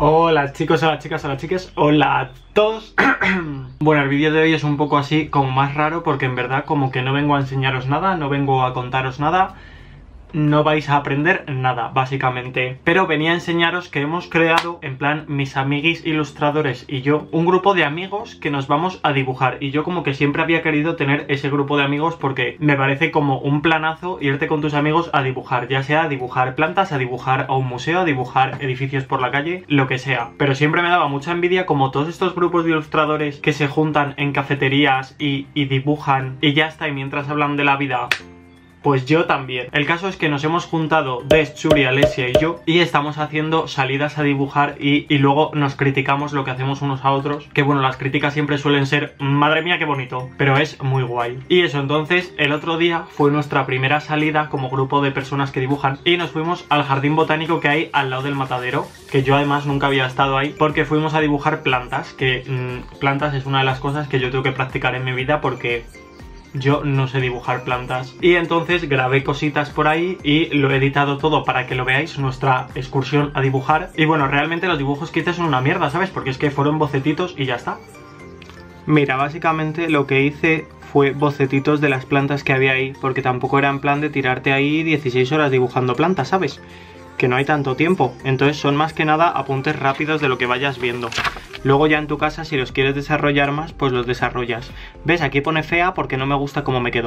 Hola chicos, hola chicas, hola chiques, hola a todos. Bueno, el vídeo de hoy es un poco así como más raro porque en verdad como que no vengo a enseñaros nada, no vengo a contaros nada. No vais a aprender nada, básicamente. Pero venía a enseñaros que hemos creado, en plan, mis amiguis ilustradores y yo, un grupo de amigos que nos vamos a dibujar. Y yo como que siempre había querido tener ese grupo de amigos porque me parece como un planazo irte con tus amigos a dibujar. Ya sea a dibujar plantas, a dibujar a un museo, a dibujar edificios por la calle, lo que sea. Pero siempre me daba mucha envidia como todos estos grupos de ilustradores que se juntan en cafeterías y dibujan y ya está, y mientras hablan de la vida... Pues yo también. El caso es que nos hemos juntado Des, Churi, Alesia y yo y estamos haciendo salidas a dibujar y luego nos criticamos lo que hacemos unos a otros. Que bueno, las críticas siempre suelen ser madre mía qué bonito, pero es muy guay. Y eso, entonces el otro día fue nuestra primera salida como grupo de personas que dibujan y nos fuimos al jardín botánico que hay al lado del matadero, que yo además nunca había estado ahí, porque fuimos a dibujar plantas, que plantas es una de las cosas que yo tengo que practicar en mi vida porque... yo no sé dibujar plantas. Y entonces grabé cositas por ahí y lo he editado todo para que lo veáis, nuestra excursión a dibujar. Y bueno, realmente los dibujos que hice son una mierda, ¿sabes? Porque es que fueron bocetitos y ya está. Mira, básicamente lo que hice fue bocetitos de las plantas que había ahí, porque tampoco era en plan de tirarte ahí 16 horas dibujando plantas, ¿sabes? Que no hay tanto tiempo. Entonces son más que nada apuntes rápidos de lo que vayas viendo. Luego ya en tu casa, si los quieres desarrollar más, pues los desarrollas. ¿Ves? Aquí pone fea porque no me gusta cómo me quedó.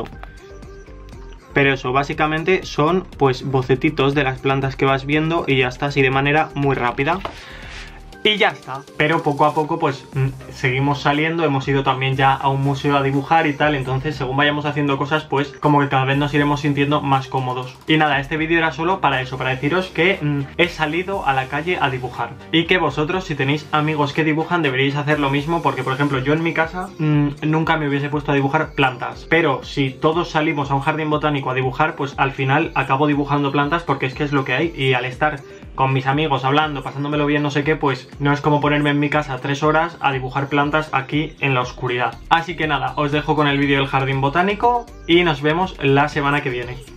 Pero eso, básicamente son pues bocetitos de las plantas que vas viendo y ya está, así de manera muy rápida. Y ya está, pero poco a poco pues seguimos saliendo, hemos ido también ya a un museo a dibujar y tal, entonces según vayamos haciendo cosas pues como que cada vez nos iremos sintiendo más cómodos. Y nada, este vídeo era solo para eso, para deciros que he salido a la calle a dibujar. Y que vosotros, si tenéis amigos que dibujan, deberíais hacer lo mismo, porque por ejemplo yo en mi casa nunca me hubiese puesto a dibujar plantas. Pero si todos salimos a un jardín botánico a dibujar, pues al final acabo dibujando plantas porque es que es lo que hay. Y al estar con mis amigos hablando, pasándomelo bien, no sé qué, pues no es como ponerme en mi casa 3 horas a dibujar plantas aquí en la oscuridad. Así que nada, os dejo con el vídeo del jardín botánico y nos vemos la semana que viene.